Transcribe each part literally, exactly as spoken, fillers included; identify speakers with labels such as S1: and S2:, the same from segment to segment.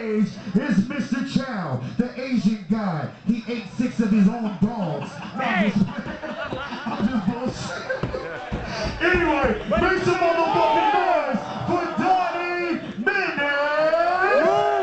S1: stage is Mister Chow, the Asian guy. He ate six of his own dogs. I'm just, I'm just bullshit. Anyway, make some motherfucking noise for Donnie Menace!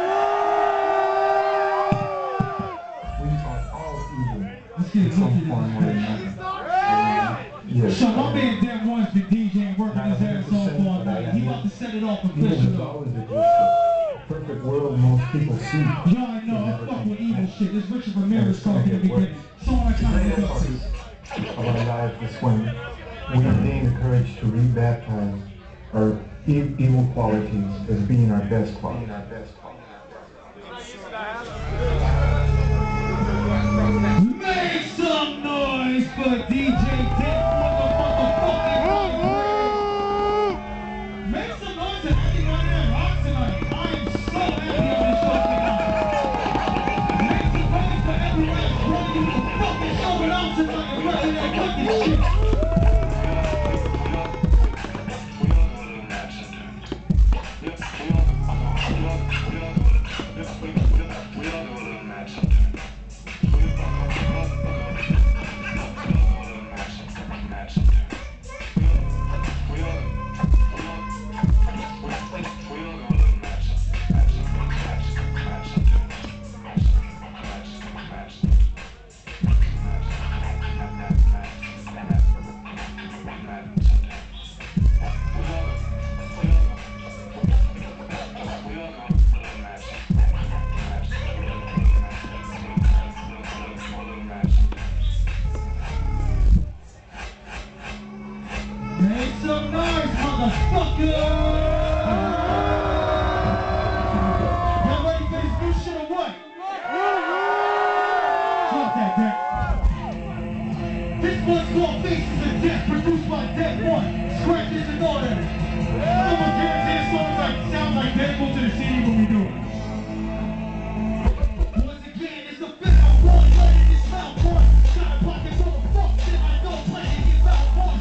S2: We are all evil.
S3: Let's get it
S2: Some form or another. Yeah.
S3: So my man Dan One's been DJing, working his ass off all night. He about to set it off officially.
S2: Perfect world most people see.
S3: Y'all I know, I fuck with evil shit. This Richard Ramirez talking in the beginning. Someone I kind of look up to.
S2: Of our lives is when we gain the courage to rebaptize our e evil qualities as being our best qualities.
S3: Make some noise for D J Dan motherfucking Make some noise and everyone that rocks tonight. I am so happy on this fucking night. Make some noise for everyone that's running the fucking showing out tonight and running that fucking shit. Make some noise, motherfucker! Y'all ready for this new shit or what? Drop that thing. This one's called Faces of Death, produced by Death One. Scratches and all that. Someone guarantee this song like, sounds like that. Go to the C D when we do it. Once again, it's the fifth of one. Letting this mouth run. Got a pocket full of fuck that I don't plan to get out one.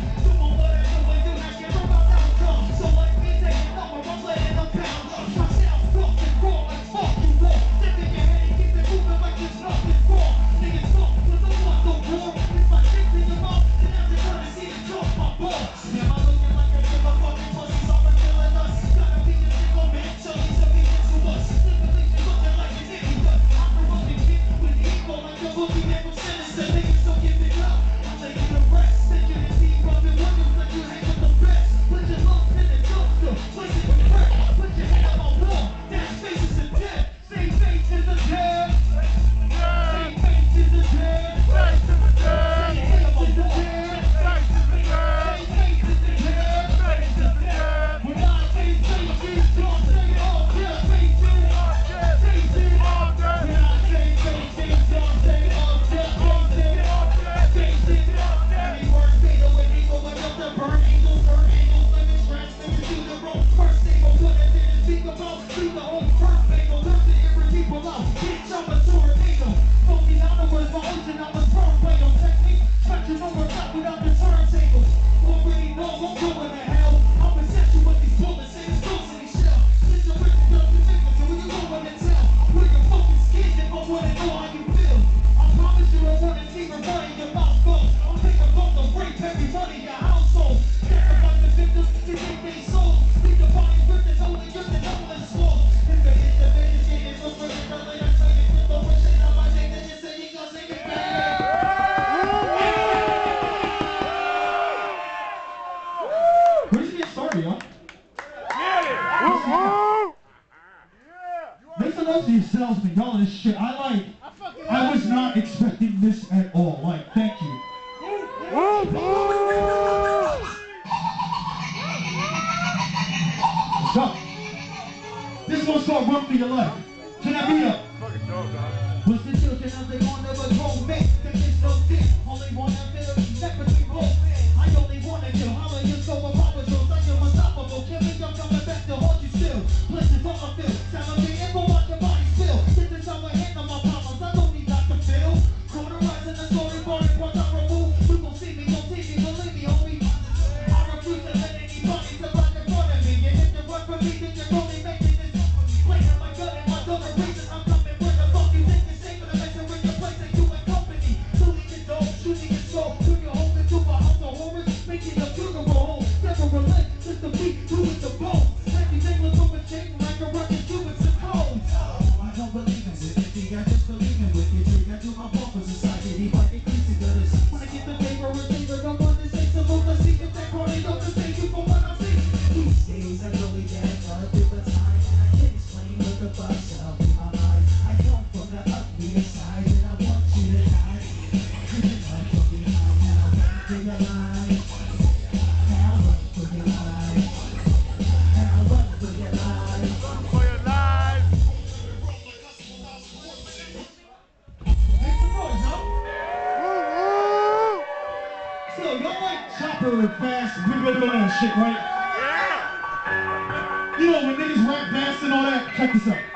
S3: So like me taking number, I'm letting them pound. My sound fucking raw like fuck you raw. Step in your head and keep it moving like there's nothing wrong. Niggas talk, but don't want no war. It's my dick in your mouth, and now they're trying to see it drop my ball. Am I looking like I give a fucking pussy? Someone killing us. Gotta be a single man, Charlie to be into us. Simply you looking like an idiot. I'm the running kid with ego like a boogie man from Sinister. Niggas don't give it up. I'm taking the rest, thinking it's deep, rubbing windows like you hang with the best. Put your lungs in the dumpster, place it with crack. Put your head on my wall, that's faces of death. Say faces of death. Say faces of death. Faces of death. Say faces of death. Faces of death. Say faces of death. Faces of death. When I say faces, don't say it all death. Faces. Faces. When I say faces, don't say it all death. Faces. Faces. Any word fatal when they go up the burn angels, burn angels, living scratch, living through the road. First thing I'll put it in and speak about, speak the whole first thing I'll turn to every people out. Bitch, I'm a tornado. Funky out of was my ocean, I was firm play on technique. Scratching over top without the turntable. Already know I'm going to hell. I'm possessed with these bullets and these ghosts in these shells. Since you're with the guns and niggas, so when you go in and tell, where your fucking skin if I wanna know how you feel. I promise you I wanna see your money, your mouth goes. I'm taking both the rape, every money, your household. Sacrifice the victims, to take their souls. Leave the bodies ripped and holding just and homeless walls. If it is the biggest game, it's so for the brother, I tell you, if I wish it on my name, then you say you gonna sing it back. Where's he get started, y'all? Make some noise for yourselves, man. Y'all this shit. I like, I was not expecting this at all. Like, thank you. Let's go. This one's called Run For Your Life. Turn that beat up. What's the children of they want never grow me? There is no dick. Only wanna feel step between both. I only wanna kill. How are you so impossible? I am unstoppable. Kill me, I'm coming back to haunt you still. Places on my field. Sound me info, watch your body spill. This is how I handle my problems. I don't need Doctor Phil. Cauterizing the storyboard and once I remove. You gon' see me, gon' see me, believe me, homie. I refuse to let anybody survive in front of me. And if you run from me, then you're only making this. Playing my gun and my daughter.
S1: rapper fast, we really know that shit, right? Yeah! You know, when niggas rap fast and all that, check this out.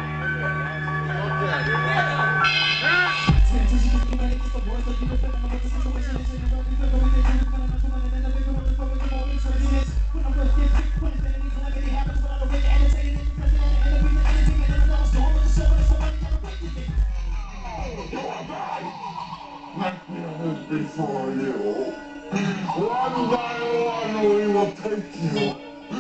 S4: Before you, one by one we will take you.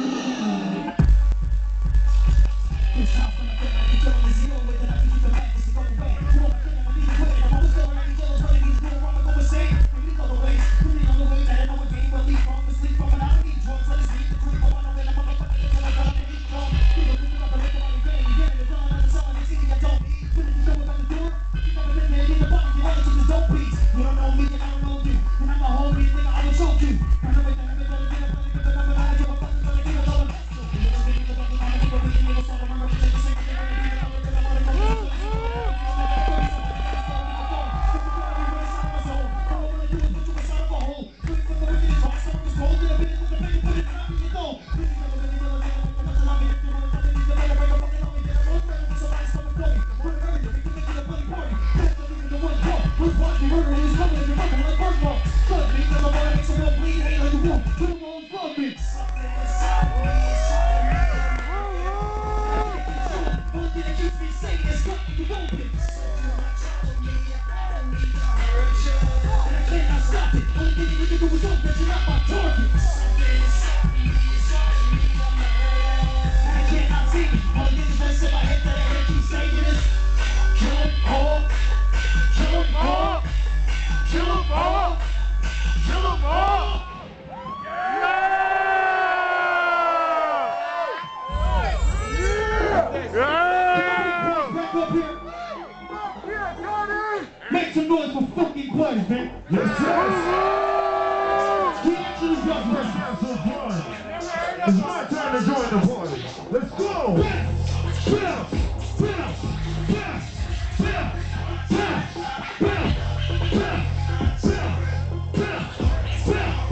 S1: Make some noise for fucking Quest, man.
S4: Yes, yes.
S1: Get to the drop first.
S4: Have some fun. It's my time to join the party. Let's go.
S1: Bounce, bounce, bounce, bounce, bounce, bounce, bounce, bounce, bounce, bounce, bounce,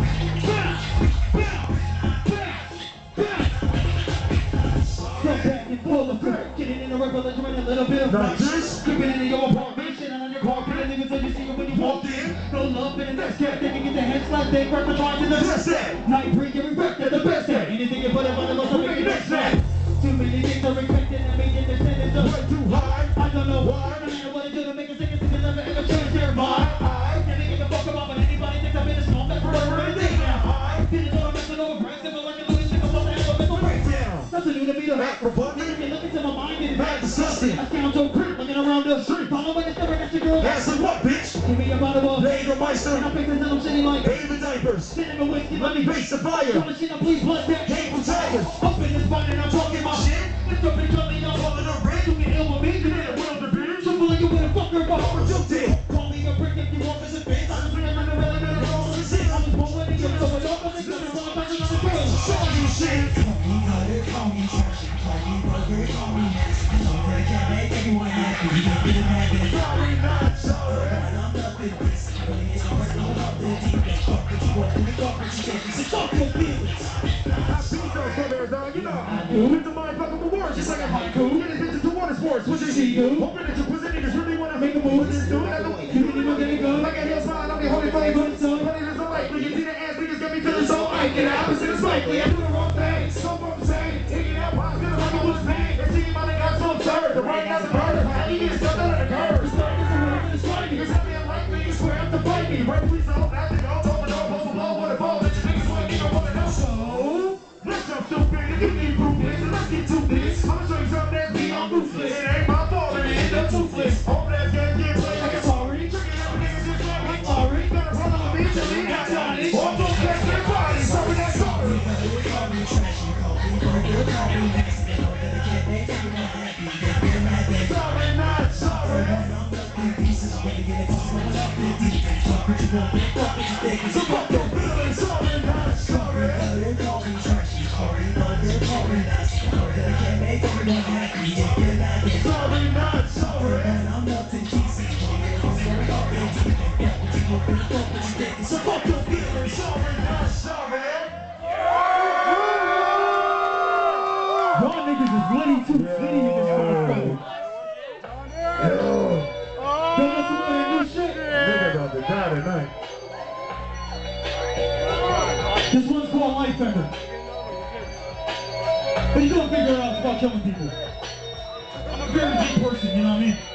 S1: bounce, bounce. Come back and pull the back. Get it in the regular joint, a little bit of
S4: Not this.
S1: Creeping into your apartment, shit on your carpet, and niggas let you see it when you walk in. No love in the next cat, they can get the head slapped, they crack the lines in the
S4: Just that.
S1: night bring every wreck, they're the best at. Anything you put up on the most, make it next that. Too many things are expected, and making the sentence up.
S4: Way too high.
S1: I don't know why, no matter what I do to make a second, they never ever change their mind. I never give a fuck about what anybody thinks. I've been a small man forever and a day now. I didn't know I'm messing over brains, if I like a little shit, I'm about to have a mental breakdown. Nothing new to me, the rap for fun. If you look into my mind, it's
S4: Mad disgusting.
S1: I sound so creep, looking around the street. Follow me, it's never next to girl.
S4: That's like what, bitch?
S1: Give me a bottle of
S4: Jägermeister.
S1: and I pick this and I'm sitting like
S4: Baby diapers.
S1: sitting in whiskey.
S4: Let me face the fire.
S1: Trying to shit up, please blood that.
S4: Hateful tigers.
S1: Up in this spot and I'm talking my shit. It's up and coming, I'm calling a ring. You get ill with me, you need a world to be. So feel like you with a fucker, but what you did. Call me a prick if you want this advance. I'm just bringing my new element of all the shit. I'm just born in your middle, but don't think you're gonna run on the girl. Show you shit.
S3: Call me cutter, call me trash, call me burger, call me nasty. I know that I can't make everyone happy. You can't get a habit.
S4: Sorry, not sorry.
S3: But I'm not with this. Really, it's hard to hold up the deep end. Fuck what you want, and fuck what you can't. So fuck your feelings.
S4: I beat those brothers, dog. You know I do. With the mind fucking with words, just like a haiku. Getting bitches to water sports. What you see, you? Hoping that your pussy niggas really wanna make a move. Just do it. You can even get it good. Like a hillside, I'll be holding for you. So funny as a light. You see the ass niggas got me feeling so like it. Opposite is likely. I do the wrong thing. So I'm saying, taking out pops, gonna run with pain. And see my nigga got so absurd. The right guy's a bird. How you get stuck under the curve? The start is a little bit slimy. Cause I be unlikely. You swear up to fight me. Right, please don't have to go. Open door, post a blow, what a ball. That you niggas wanna get on one and so. Let's jump stupid and give me proof this. And let's get to this. I'ma show you something that's beyond ruthless. It ain't my fault and it end up toothless. Hope that's gonna get played like it's already. Tricking out niggas just like like Laurie. Got a problem with me till he got Johnny. Also back to the party. Sorry, that's sorry.
S3: Call me trashy, call me burger, call me nasty. I know that I can't make everyone happy. You can't get a habit.
S4: Sorry, not sorry.
S3: And I'm not in pieces. I'm gonna get it tossed when I'm up in deep end. Fuck what you want, fuck what you think.
S4: So fuck your feelings. Sorry, not sorry.
S3: Cutter, call me trashy, call me burger, call me nasty. I know that I can't make everyone happy. You can't get a habit.
S4: Sorry, not sorry.
S3: And I'm not in pieces. I'm gonna get it tossed when I'm up in deep end. Fuck what you want, fuck what you think.
S4: So fuck your feelings. Sorry, not Sioux City in this motherfucker.
S1: Yo.
S4: Don't let some of that new shit.
S1: Nigga about to die tonight.
S4: This one's called Life Ender. But you don't figure it out about killing people. I'm a very deep person, you know what I mean?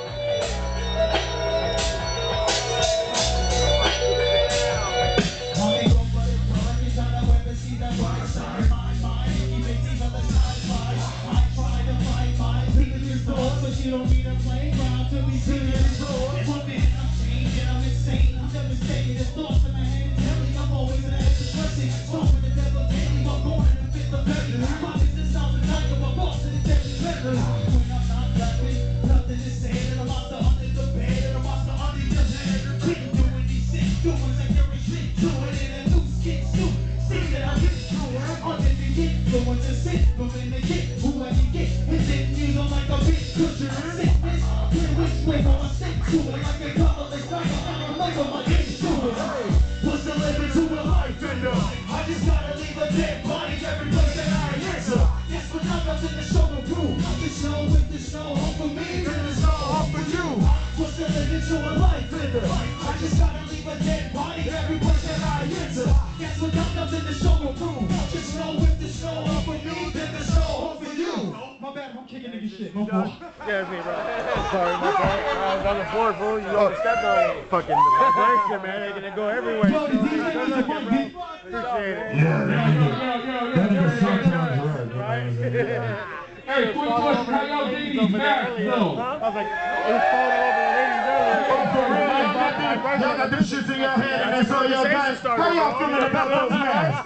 S3: You don't need a playground to be seen in the door. One minute I'm changing, I'm insane, I'm devastated. The thoughts in my head tell me I'm always an expressing. Smoking the devil daily, I'm born in the fifth of February. My business sounds the night of my boss in the deadly memory. When I'm not rapping, nothing is said, and I'm out the under the bed, and I'm out the under the bed. Keep doing these shit, doing like there is shit to it in a new skin suit. See that I get through it, under the influence of sit, but when they get who I can get, and then you know like a bitch cushion. Sickness, clear which way will I stick to it? Like a couple of things, I don't remember my dish to it. What's the limit to a life ender? I just gotta leave a dead body every place that I enter. That's what I'm up in the show to prove. The snow with the snow, hope for me, and the snow, hope for you. What's the limit to a life ender? I just gotta leave a dead body every place that I enter. That's what I'm up in the show to prove. The snow with the snow, hope for me, and the snow, hope for you.
S4: My bad, I'm kicking nigga shit. No fault.
S5: Yeah, it's me, bro. I'm sorry, my fault. I was on the floor, fool. You all stepped on fucking vibration, man. They gonna go everywhere.
S4: Yo, the D J
S5: Good
S4: is
S5: looking,
S4: the
S5: bro.
S4: mic,
S5: Appreciate it.
S1: Yeah, that
S4: Yo,
S1: nigga.
S4: yo, yo,
S1: That
S4: yo,
S1: nigga
S4: yo,
S1: sometimes
S4: yo, yo.
S1: right, you know what I mean?
S4: Hey, quick question, how y'all think these masks
S5: Huh?
S4: though?
S5: I was like, it was falling over the ladies earlier.
S1: Oh, for real? Y'all got them- y'all got them shits in your hand and that's all y'all got. How y'all feeling about those masks?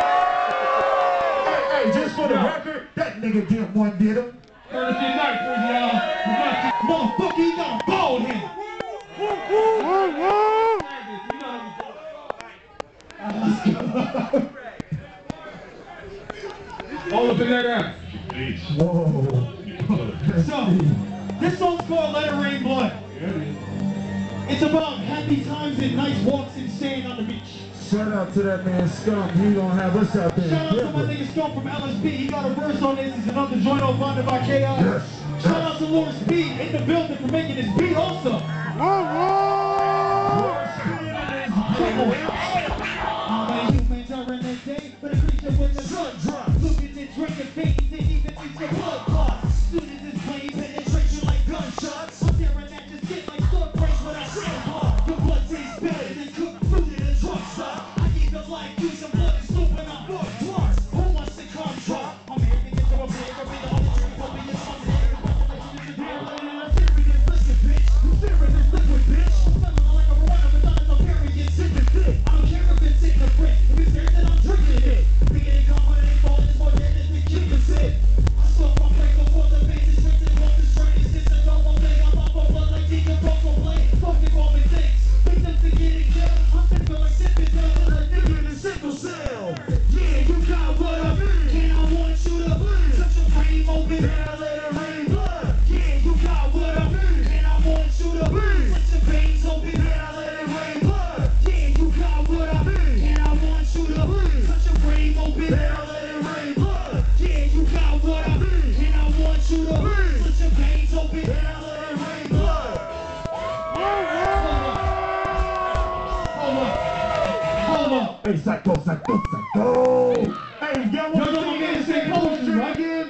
S1: Hey, hey, just for the record, that nigga didn't one did him.
S4: Thursday night for y'all. Motherfucker, you gotta ball him. All up in that ass.
S1: Whoa.
S4: So, this song's called Let It Rain Blood. It's about happy times and nice walks and sand on the beach.
S1: Shout out to that man Scum. He gonna have us out there.
S4: Shout out to my nigga Scum from L S P. He got a verse on this. It's another joint on Bonded by K I.
S1: Yes.
S4: Shout out to Lord Speed in the building for making this beat also. I'm a human during the day, but a creature when the sun drops. Looking and drinking veins and even reach your blood clots. Soon as this plane penetration like gunshots, I'm staring at your skin like sword breaks when I sand hard. Your blood tastes better than cooked food in a truck stop. I keep the life, do some blood and soup when I'm fuck plus. Who wants to come drop? I'm here to get to a big, I'll be the only drink, I'll be your son's here. I'm serious, listen bitch. You fearing this liquid bitch. I'm smelling like a Rwanda, but not as a period. Sit the dick. I don't care if it's in the brick. If it's there, then I'm drinking it. Thinking it come when it ain't falling, it's more dead than the keep it sit. I saw my break before the base is straight and walk the straight. Since I know one thing, I'm off my blood like Deacon Buffalo Blade. Fucking woman thinks. Victims to getting killed. I'm sipping like sipping pills and a nigga in a sickle cell. Yeah, you got what I mean. And I want you to bleed. Such a brain open, and I let it rain blood. Yeah, you got what I mean. And I want you to bleed. Such a veins open, and I let it rain blood. Yeah, you got what I mean. And I want you to bleed. Such a brain open, and I let it rain blood. Yeah, you got what I mean. And I want you to bleed. Such a veins open, and I let it rain blood. Hold up. Hold up.
S1: Hey, psycho, psycho, psycho. Hey, y'all
S4: Yo,
S1: want
S4: yo, my man say poetry, right?
S1: again?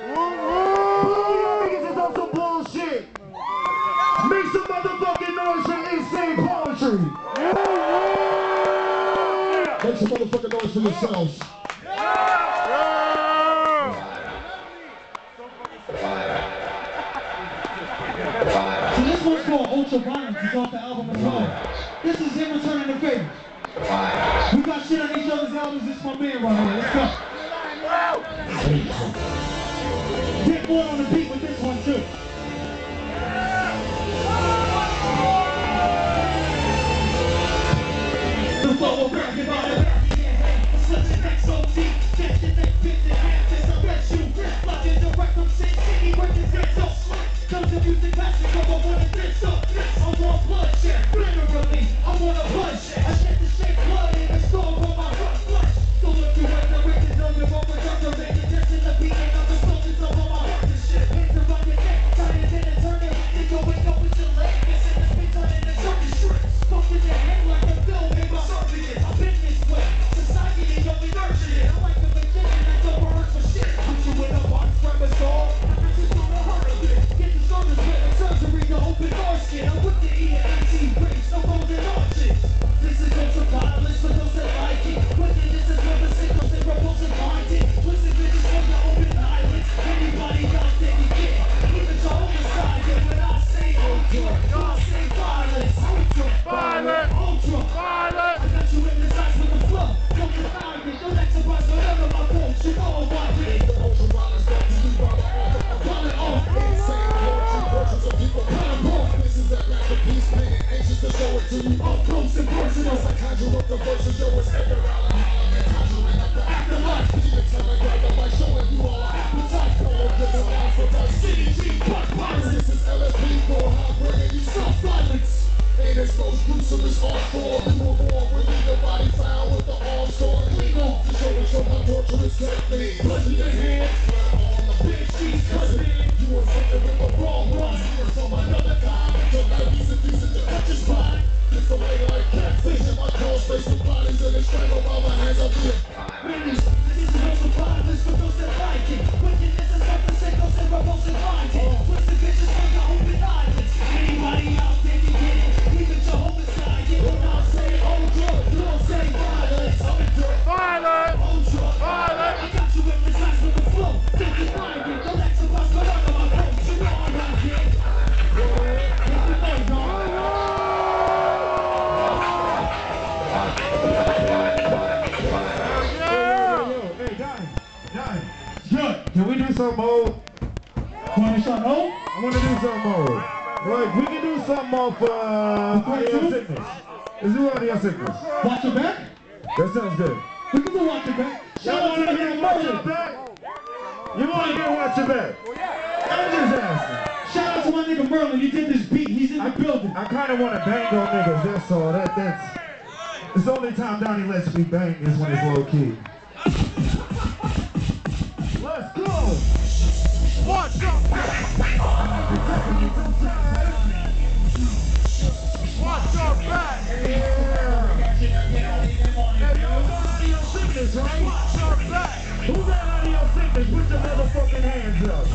S1: Y'all niggas is on some bullshit. Make some motherfucking noise for insane poetry. Make some motherfucking noise for yourselves.
S4: So this one's called Ultra Violence. It's off the album as well. This is him returning the favor. We got shit on each other's albums. This is my man right here. Let's go. Get more on the beat with this one too. The flow of rap about it. Such an X O T. Catch your neck, bitch, and half this. I bet you. Logic direct from Sin City, working dead so slick. Comes the music passion, go I want to this up. I want bloodshed, literally. I want a bloodshed. I shed the shake blood in the storm for my rough flesh. So if you wait the riches on your own, return to make it just in the beginning of the soldiers over my heart.
S3: and personal. I conjure up the verses, yo, it's Edgar Allan. Afterlife, you can tell me grab the mic, showing you all our appetite. Polo giving lines for my city, G, butt violence. This is L S P for high bringing you self-violence. Ain't as most gruesome as art form. We were born with the body found with the arms torn. Legal to show us how torturous technique. Put your hands on the bed sheets, cause you were fucking with the wrong one. You're from another kind, but your life isn't decent to touch your spine. It's the way like catfish in my crawl space with bodies and they strangle by my hands up here. Finish. This is no surprise, this for those that like it. Wickedness is not the same, those that rebels and find it. Twisted bitches from the open eyelids. Anybody out there can get it. Leave it to homicide, you will not say ultra, you don't say violence.
S5: Violence!
S3: Ultra, violence. I got you hypnotized with the flow. Think you find it, don't let your boss go under my coat. You know I'm not here.
S1: Hey, Donnie, Donnie, good. Can we do some more?
S4: Want to start home?
S1: I want to do some more. Like, we can do something more for uh, audio sickness. Let's do audio sickness.
S4: Watch your back?
S1: That sounds good.
S4: We can do watch your back. Shout
S1: Y'all
S4: out to
S1: want to
S4: the
S1: hear
S4: nigga
S1: watch your
S4: Merlin.
S1: back? You want to hear watch your back? I'm just asking.
S4: Shout out to my nigga Merlin. He did this beat. He's in the building.
S1: I kind of want to bang on niggas, that's all. That, that's... It's the only time Donnie lets me bang is when it's low key. Let's go!
S5: Watch your back! Watch your back!
S1: Yeah! Hey, y'all got audio sickness, right?
S5: Watch your back!
S1: Who got audio sickness? Put your motherfucking hands up.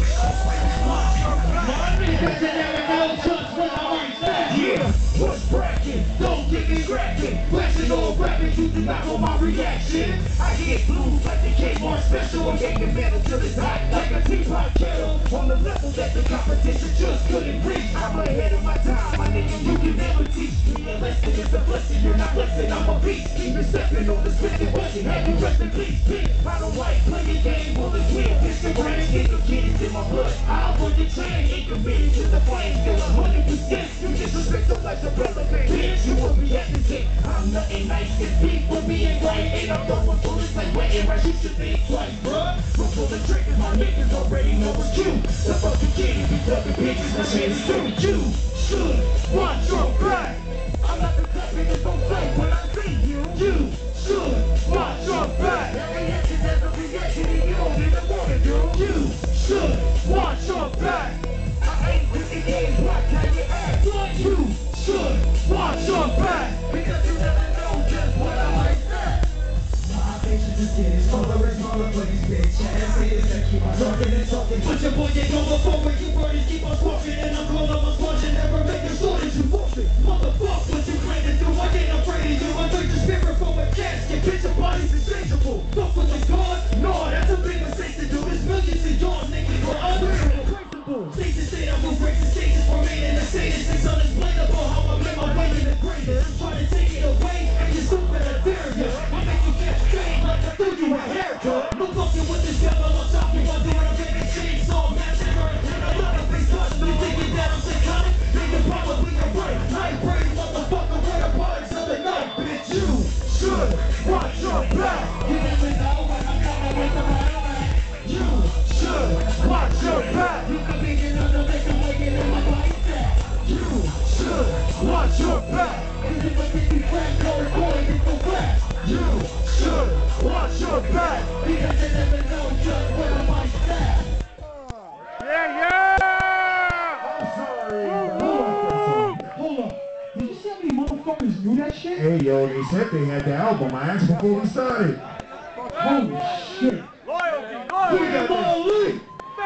S3: Yeah, what's bracket? Don't get me cracking. Flashing all rapping, you do not know my reaction. I get blues like the Kmart special. I'm getting metal till it's hot like a teapot kettle. On the level that the competition just couldn't reach. I'm ahead of my time, my nigga. You can never teach me a lesson. It's a blessing, you're not blessing. I'm a beast. Keep it stepping on the spinning busting. Have you rest in peace, bitch? I don't like playing game. Bullets win. Instagram, get the kids in my blood. I'll run the train. Ain't committed to the flame. Still one hundred percent. You disrespect the life of relevant. Bitch, you will be at the tip. I'm nothing nice and deep for being right. And I'm throwing bullets like wet and right. You should think twice, bruh. We're pulling triggers. My niggas already know it's you. The fucking kid, if you ducking bitches, my shit is true. You should watch your back. I'm not the type niggas don't say when I see you. You should watch your back. Every action has a reaction and you don't even wanna do. You should watch your back. I ain't with the games, watch how you act. You should watch your back. Because you never know just what I might say. My patience is getting smaller and smaller, but these bitch ass haters that keep on talking and talking. But your boy get over forward, you birdies keep on squawking. And I'm calling on my squad, you never make a short as you forfeit. Motherfuck what you plan to do, I ain't afraid of you. I took the spirit from a casket, bitch your body's exchangeable. Fuck with the God? No, that's a big mistake to do. There's millions of y'all niggas who are unreasonable. State to state, I move break the stages, remain in the status. It's unexplainable how I made my way in the greatest. Try to take it away, and you're stupid, I dare ya. I make you get straight like I threw you a haircut. No fucking with this devil, I'm talking about doing a big chainsaw massacre. And I love the face touch, you thinking that I'm psychotic? Nigga, probably you're right. Night brain, motherfucker, where the parties of the night, bitch. You should watch your back. You never know when I'm coming with the right back. You should watch your back. You can be another nigga waking in my bicep. You should watch your back. Cause if I think you crack, go boy, it's the rap. You should watch your back. Because you never know just where I might step.
S5: Yeah, yeah!
S1: I'm sorry.
S4: Hold on. Did you see how many motherfuckers knew that shit?
S1: Hey, yo, they said they had the album. I asked before we started.
S4: Holy shit.
S5: Loyalty,
S1: We
S5: loyalty!
S1: got this.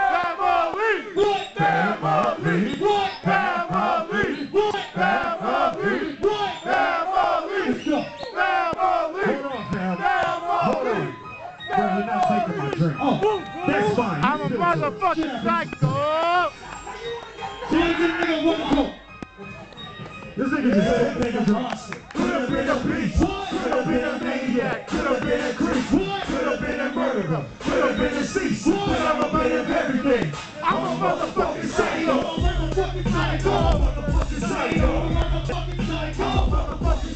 S5: Family!
S4: What?
S1: Family.
S4: What?
S5: Family!
S4: What?
S5: Family!
S4: What?
S5: Family!
S4: Let's go.
S5: Family!
S1: Hold on, fam. Hold on. Bro, you're not taking my drink.
S4: Oh,
S1: That's fine.
S5: I'm a
S1: You
S5: motherfucking psycho!
S4: so this nigga wanna go.
S1: This nigga just said take a drink.
S3: Could've been a beast.
S4: What?
S3: Could've been a maniac. Could've been a creep.
S4: What?
S3: Could've been a murderer. Could've been a cease. But I'm a bit of everything. I'm a motherfucking psycho.
S4: Motherfucking psycho.
S3: Motherfucking psycho.
S4: Motherfucking psycho.
S3: Motherfucking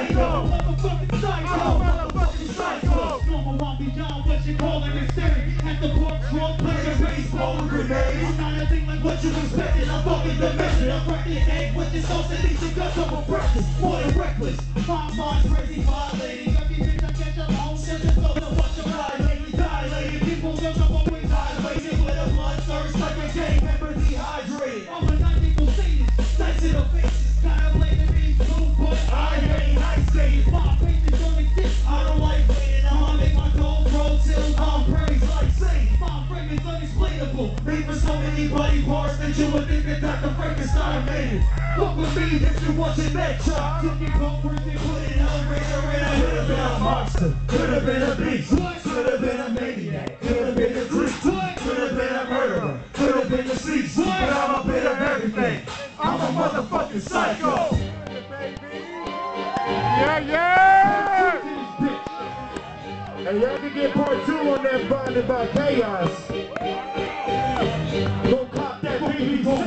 S3: psycho. Motherfucking psycho. Motherfucking psycho. Normal one beyond what you call an experiment. At the park drunk, playing baseball with grenades. I'm not a thing like what you expected. I'm fucking dimension. I'm cracking egg with this sauce that needs to gut some for breakfast. More than reckless. My mind's crazy, violating. Every bitch I catch up home, send it go to watch them lie lately. Dilated. People look up always dilated with a bloodthirst like a gang member dehydrated. I'm a night people see this. Nice in the faces. Gotta blame the beef too, but I ain't isolated. My patience don't exist. I don't like waiting. I'ma make my gold roll till I'm praised like Satan. My frame is unexplainable. Made for so many body parts that you would think that Doctor Frankenstein made it. Fuck with me if you want your neck chopped. Took it backwards and put it on a razor and I could have been a monster. Could have been a beast. Could have been a maniac. Could have been a creep. Could have been a murderer. Could have been a thief. But I'm a bit of everything. I'm a motherfucking psycho.
S5: Yeah, yeah!
S4: Hey, y'all can get part two on that Bonded by Chaos. Go cop that B B C.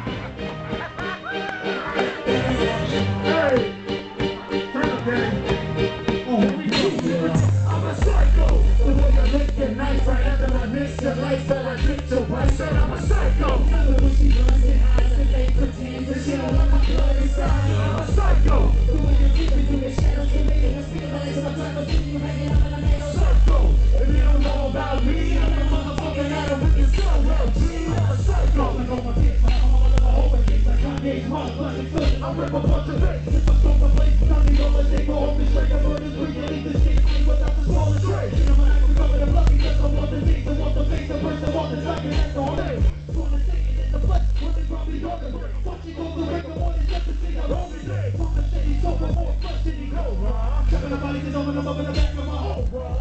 S4: Hey! Turn up, gang. Oh, here we go. I'm a psycho. The way I lick your knife right after I miss your life, but I get your wife. Said I'm a psycho. When she runs and hides and they pretend that she don't want my blood inside. I'm a psycho. The way you're creeping through the shadows, you're making us feel like sometimes I see you hanging out in the middle. Psycho. If you don't know about me, I'm a motherfucking Adam with your soul. Well, G, I'm a psycho. I know my kids, I'm a motherfucking kids like Kanye's mom, blood foot. I rip a bunch of fakes. If I stole the place, Donnie Menace, they go off the straight. I'm burning three and leave this shit clean without the smallest tray. I'm an actor covered in lucky, just I want the things, I want the face, the person, I want the second, that's all day. Wanna take it in the flesh, when they probably talking. Watching over the record, more than just to see how long it takes. Mama said he's over more flesh than he go, right? Chopping the body, cause I'm up in the back of my home, bro.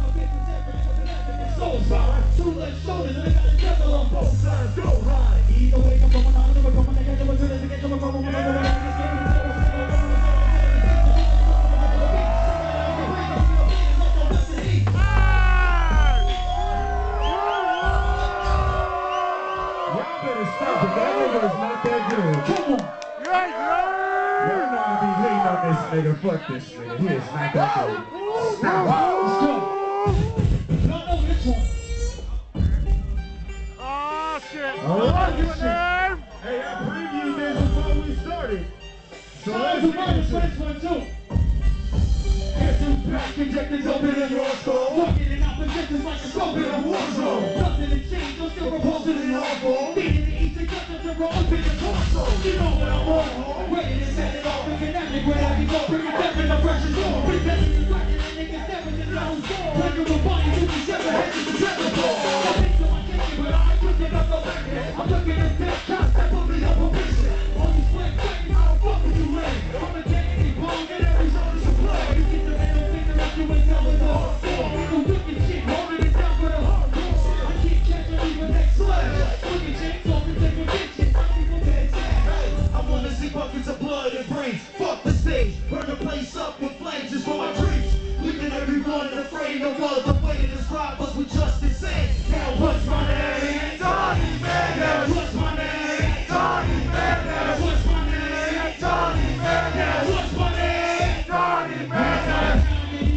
S4: Two left shoulders and I got a devil on both sides. Go high. Either way, I'm going on. I'm going on. I'm going on. I'm going on. I'm going on. I'm going Y'all better stop it. That nigga is not that good. Come on. Y'all know I be hating on this nigga. Fuck this nigga. He is not that good. Stop. Let's go.
S5: Oh shit!
S4: All right,
S5: you there?
S4: Hey, I previewed this before we started. So let's get into it.
S3: one too. Here's two back injectors open in your skull. Walking in oppositions like a scope in a war zone. Nothing to change, I'm still repulsing in awful. Needing to eat the guts of the wrong big and torso. You know what I'm on. Ready to set it off and connect where I can go. Bring it up in the pressure's on. Resetting the record and niggas stepping in their own form. Like a body to be separate heads to the treasure ball. I think so I take it, but I ain't looking up the record. I'm looking at death cops that put me up a picture. On these flat things, I don't fuck with you, man. I'm a take any bong and every zone is a play. You get the middle finger up, you ain't telling the hardcore. The wicked shit, holding it down for the hardcore. I keep catching even next slash. Looking checks off and taking bitches. People dead sad. I wanna see buckets of blood and brains. Fuck the stage, burn the place up with flames just for my dreams. Leaving everyone afraid of what the way to describe us with just insane. Now what's my name? Donnie Menace. What's my name? Donnie Menace. What's my name? Donnie Menace. What's my name? Donnie Menace.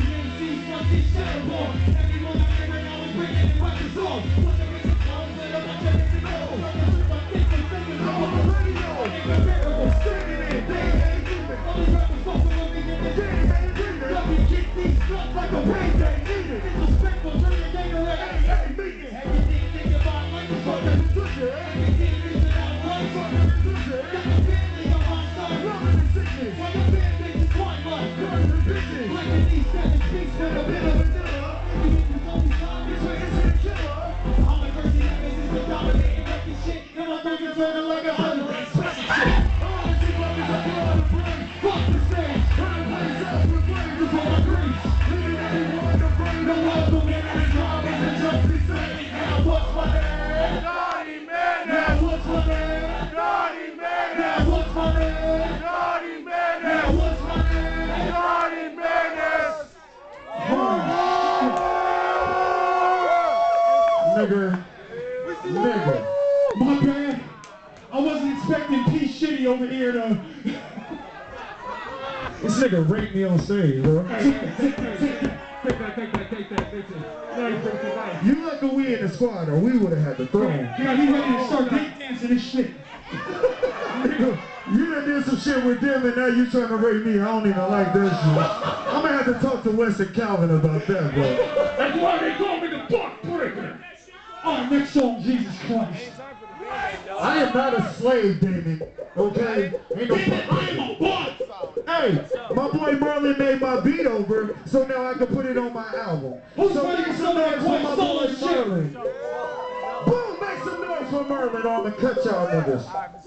S3: Everyone I ever know is bringing it right to song. What's the reason I'm with a bunch of niggas know? I'm thinking, thinking, on the radio. Incomparable, singing it, they ain't even. All these rappers fucking with me in the day, ain't even. Let me kick these nuts like a pain, they need it. Disrespectful, turning nigga at hey, hey, meeting. Everything think about like a fucking intrusion. Everything reason out like fucking intrusion. Got the family on my side, loving the sickness. While your fan base is quite like burning the bitches. Like an East Seven Peaks with a bit of vanilla. You get this only time, this way it's a killer. I'm a crazy nigga, this is dominating fucking shit. And I'm thinking turning like a hundred and twenty shit. I wanna see buckets of blood and brains. Fuck the stage, turn the place up with flames before I grease. Leaving everyone afraid of welcome in every drop is a just be saying. Now what's my name?
S5: Donnie Menace!
S3: Now what's my name?
S5: Donnie Menace!
S3: Now what's my name?
S5: Donnie Menace!
S3: Now what's my name?
S5: Donnie Menace!
S4: Nigga. Nigga.
S3: My bad. I wasn't expecting P Shitty over here to.
S4: This nigga raped me on stage, bro. Take that, take that, take that, take that, take that, take that. Nice, nice, nice.
S1: You lucky we in the squad, or we would have had the throne.
S4: Yeah, he ready to start break dancing and shit.
S1: Nigga, you done did some shit with them, and now you trying to rape me. I don't even like that shit. I'm gonna have to talk to Weston Calvin about that, bro.
S4: That's why they call me the buck breaker. Alright, next song, Jesus Christ.
S1: I am not a slave, Damon. Okay? Ain't no
S4: I am a buck.
S1: Hey, my boy Merlin made my beat over, so now I can put it on my album.
S4: Who's
S1: So
S4: ready
S1: make
S4: to
S1: some
S4: sing
S1: noise for my
S4: that
S1: boy
S4: solo shit?
S1: Merlin. Boom, make some noise for Merlin, or I'ma cut y'all niggas.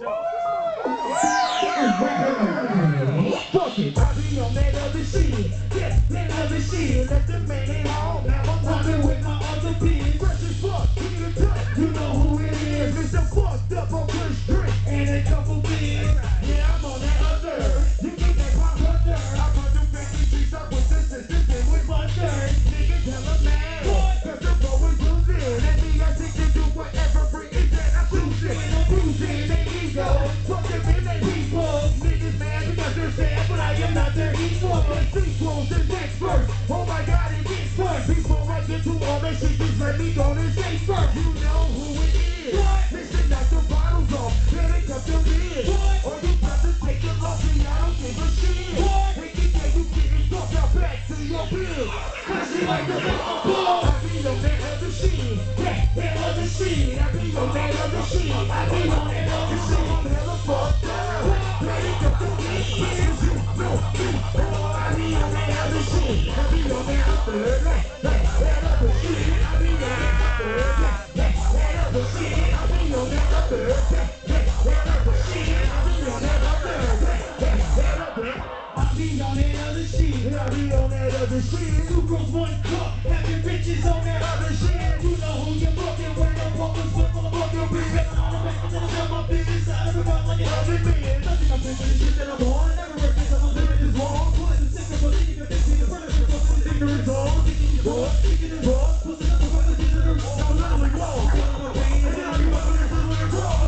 S1: Fuck it.
S3: I be on that other shit. Yeah, that other shit. Let the man in home. Now I'm rocking with my other pins. Fresh as fuck, keep it up. You know who it is. Mister Fucked Up on Kush Drink. And a couple beers. Yeah, I'm on that other. You keep that pop under. I put the fifty streets up with this and this and with my third. Nigga, tell a man. Cause the flow is losing. And me, I think to do whatever. Bring it that I'm losing. I'm losing. They ego. Fuck them in they people. Niggas mad because they're sad, but I am not their equal. But sequels, the next verse. Oh my God, it gets worse. Before I get to all that shit, just let me go and say first. You know who it is. Listen, knock the bottles off. Better cut them in. Or you got to take the loss, and I don't give a shit. Hey, you say you getting fucked out back to your bill. Cause she like the ball. I be on that other shit. That, that other shit. I be on that other shit. I be on that other shit. I'm hella fucked up. Better cut them in. You know me. Oh, I be on that other shit. I be on that other. That, that, that other shit. I be on that other. That, that, that other shit. I be on that other. That, that, that other shit. I be on that other. That, that, that other. I be on that other shit. I be on that other shit. Two girls, one cup. Having bitches on that other shit. You know who you're fucking with. I'm fucking with. I'm fucking with. I'm on the back and then I got my business out of the mouth like an oven man. Nothing I'm thinking the shit that I'm on. Never work this. I'm living this wrong. Pulling the sticker, but thinking you're fixing the furniture. Pulling the ignorance on. Thinking you're wrong. Thinking it's wrong. Pussing up the fucking visitor. I'm literally wrong. Feeling my pain. And then I be walking this little bit wrong.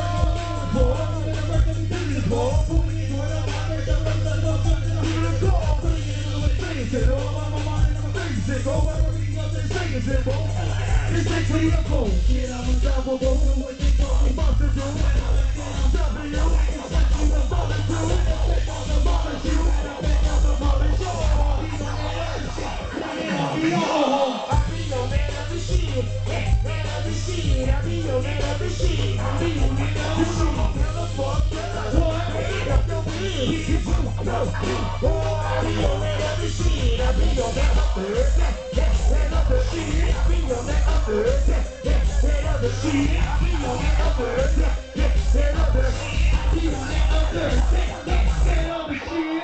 S3: Wrong. I'm in a work that we do this wrong. Pulling into it. I'm out there. I'm out there. I'm out there. I'm giving a call. Putting it into the way things. It all on my mind. I'm a face sick. Oh, I'm already out there saying it, bro. It's actually a cold. Shit, I'm unstoppable. What they call me monster do. I'm stopping you. It's actually a falling through. I'm the falling you. And I'm back out the falling show. I'll be on that other shit. I'll be on. I'll be on that other shit. That other shit. I'll be on that other shit. I'll be on that other shit. Never fucked up. Boy, I got the win. You know me. Oh, I'll be on that other shit. I'll be on that other. That, that, that other shit. I'll be on that other. That, that, that other shit. I'll be on that other. That, that, that other. I'll be on that other. That, that, that other shit.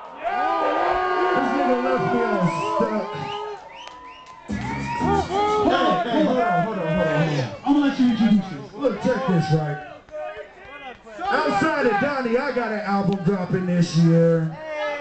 S1: This nigga left me all stuck. Hey, hey, hold on, hold on, hold on, hold on.
S4: I'm gonna let you introduce this.
S1: Look, check this, right? Outside of Donnie, I got an album dropping this year.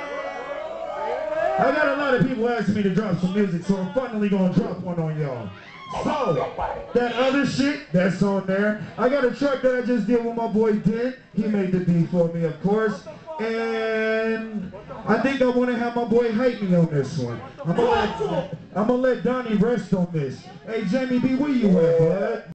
S1: I got a lot of people asking me to drop some music, so I'm finally gonna drop one on y'all. So, that other shit, that's on there. I got a track that I just did with my boy Dent. He made the beat for me, of course. And I think I want to have my boy hype me on this one. I'm gonna let, I'm gonna let Donnie rest on this. Hey, Jamie B, where you at, bud?